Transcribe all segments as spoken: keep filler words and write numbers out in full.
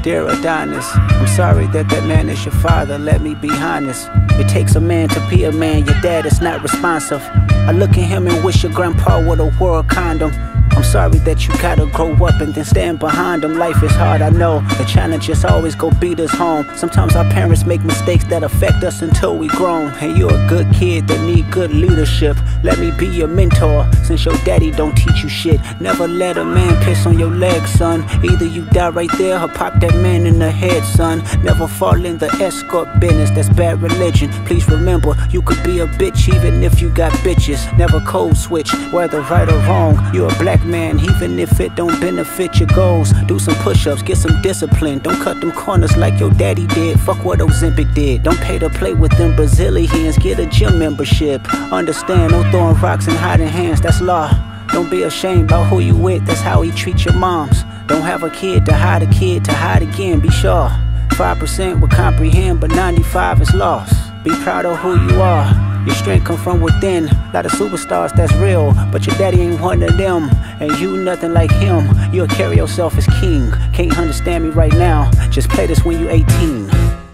Dear Adonis, I'm sorry that that man is your father, let me be honest. It takes a man to be a man, your dad is not responsive. I look at him and wish your grandpa would have wore a condom. I'm sorry that you gotta grow up and then stand behind them. Life is hard, I know. The challenges always go beat us home. Sometimes our parents make mistakes that affect us until we grown. And you're a good kid that need good leadership. Let me be your mentor, since your daddy don't teach you shit. Never let a man piss on your leg, son. Either you die right there or pop that man in the head, son. Never fall in the escort business, that's bad religion. Please remember, you could be a bitch even if you got bitches. Never code switch, whether right or wrong. You're a black man, even if it don't benefit your goals. Do some push-ups, get some discipline. Don't cut them corners like your daddy did. Fuck what Ozempic did. Don't pay to play with them Brazilians. Get a gym membership. Understand, no throwing rocks and hiding hands, that's law. Don't be ashamed about who you with, that's how he treat your moms. Don't have a kid to hide a kid to hide again, be sure. Five percent will comprehend, but ninety-five is lost. Be proud of who you are. Your strength come from within. Lot of superstars, that's real, but your daddy ain't one of them. And you nothing like him. You'll carry yourself as king. Can't understand me right now, just play this when you eighteen.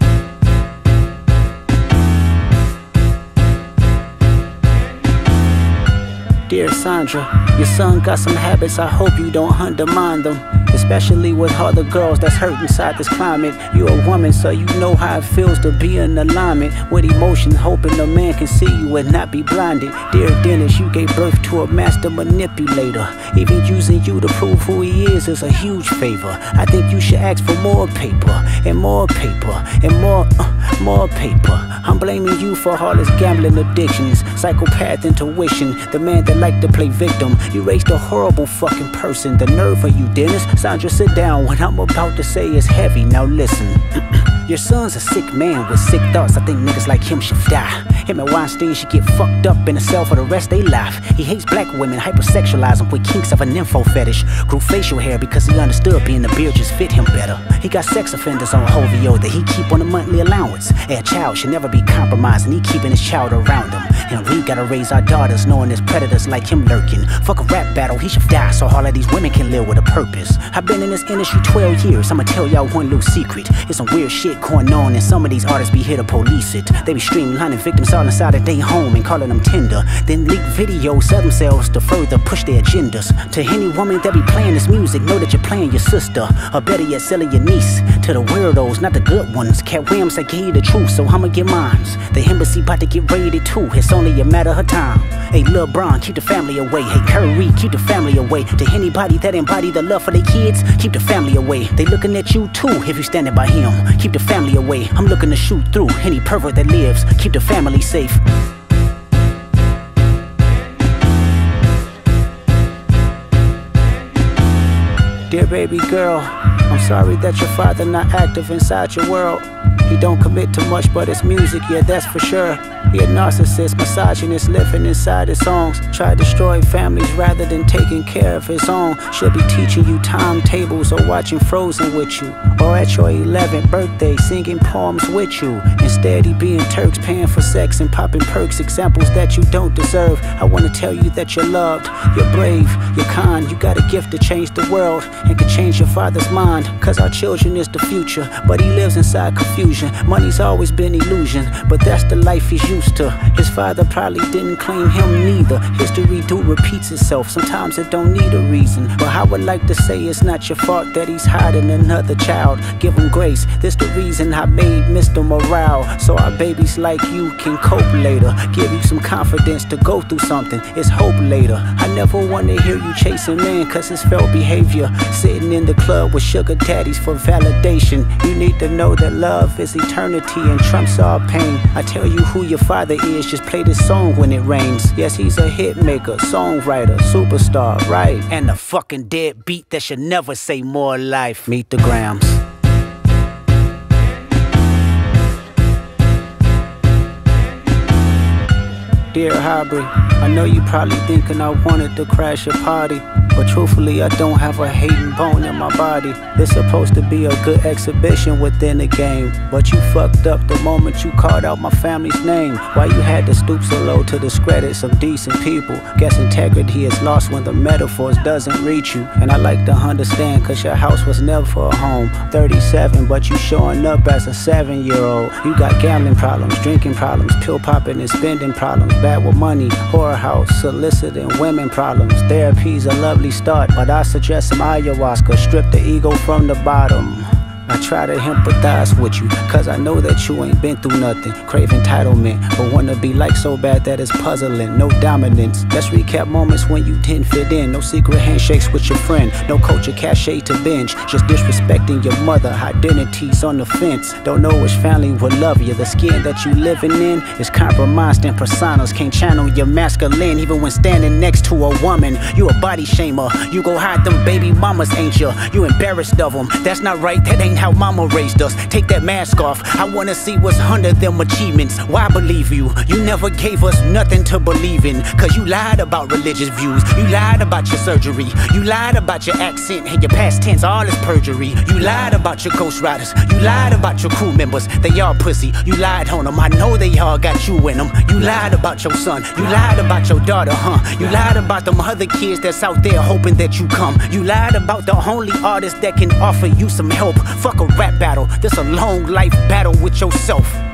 Dear Sandra, your son got some habits, I hope you don't undermine them. Especially with other girls that's hurt inside this climate. You're a woman, so you know how it feels to be in alignment with emotions, hoping a man can see you and not be blinded. Dear Dennis, you gave birth to a master manipulator. Even using you to prove who he is is a huge favor. I think you should ask for more paper, and more paper, and more, uh, more paper. I'm blaming you for all his gambling addictions, psychopath intuition, the man that like to play victim. You raised a horrible fucking person, the nerve of you, Dennis. Sandra, sit down, what I'm about to say is heavy, now listen. Your son's a sick man with sick thoughts, I think niggas like him should die. Him and Weinstein should get fucked up in a cell for the rest of their life. He hates black women, hypersexualize them with kinks of an info fetish. Grew facial hair because he understood being a beard just fit him better. He got sex offenders on H O V O that he keep on a monthly allowance. A child should never be compromised and he keeping his child around him. And we gotta raise our daughters knowing there's predators like him lurking. Fuck a rap battle, he should die so all of these women can live with a purpose. I've been in this industry twelve years, I'ma tell y'all one little secret. It's some weird shit going on and some of these artists be here to police it. They be streamlining victims all inside of their home and calling them tender. Then leak videos of themselves to further push their agendas. To any woman that be playing this music, know that you're playing your sister, or better yet selling your niece. To the weirdos, not the good ones. Cat Williams, I gave you the truth, so I'ma get mines. The embassy about to get raided too, it's only a matter of time. Hey LeBron, keep the family away. Hey Curry, keep the family away. To anybody that embody the love for their kids, keep the family away. They looking at you too if you standing by him. Keep the family away. I'm looking to shoot through any pervert that lives. Keep the family safe. Dear baby girl, I'm sorry that your father not active inside your world. He don't commit to much but it's music, yeah that's for sure. He a narcissist, misogynist, living inside his songs. Try to destroy families rather than taking care of his own. Should be teaching you timetables or watching Frozen with you, or at your eleventh birthday singing poems with you. Instead he being Turks, paying for sex and popping perks, examples that you don't deserve. I wanna tell you that you're loved, you're brave, you're kind. You got a gift to change the world and can change your father's mind. Cause our children is the future, but he lives inside confusion. Money's always been illusion, but that's the life he's used to. His father probably didn't claim him neither. History do repeats itself, sometimes it don't need a reason. But I would like to say it's not your fault that he's hiding another child. Give him grace, this the reason I made Mister Morale, so our babies like you can cope later. Give you some confidence to go through something, it's hope later. I never wanna hear you chasing man cause it's felt behavior. Sitting in the club with sugar daddies for validation. You need to know that love is eternity and trumps all pain. I tell you who your father is, just play this song when it rains. Yes, he's a hit maker, songwriter, superstar, right? And a fucking dead beat that should never say more life. Meet the Grams. Dear Hybrid, I know you probably thinking I wanted to crash your party, but truthfully I don't have a hating bone in my body. This supposed to be a good exhibition within the game, but you fucked up the moment you called out my family's name. Why you had to stoop so low to discredit some decent people? Guess integrity is lost when the metaphors doesn't reach you. And I like to understand, cause your house was never a home. Thirty-seven, but you showing up as a seven-year-old. You got gambling problems, drinking problems, pill popping and spending problems, bad with money, whorehouse, soliciting women problems. Therapy's a lovely start, but I suggest some ayahuasca, strip the ego from the bottom. I try to empathize with you, cause I know that you ain't been through nothing. Crave entitlement, but wanna be like so bad that it's puzzling. No dominance. Let's recap moments when you didn't fit in. No secret handshakes with your friend, no culture cachet to binge. Just disrespecting your mother, identities on the fence. Don't know which family will love you. The skin that you living in is compromised and personas can't channel your masculine. Even when standing next to a woman, you a body shamer. You go hide them baby mamas, ain't you? You embarrassed of them. That's not right, that ain't how mama raised us. Take that mask off, I wanna see what's under them achievements. Why believe you? You never gave us nothing to believe in, cause you lied about religious views. You lied about your surgery. You lied about your accent and your past tense, all is perjury. You lied about your ghost riders. You lied about your crew members, they all pussy. You lied on them, I know they all got you in them. You lied about your son. You lied about your daughter, huh? You lied about them other kids that's out there hoping that you come. You lied about the only artist that can offer you some help. Fuck a rap battle, this a long life battle with yourself.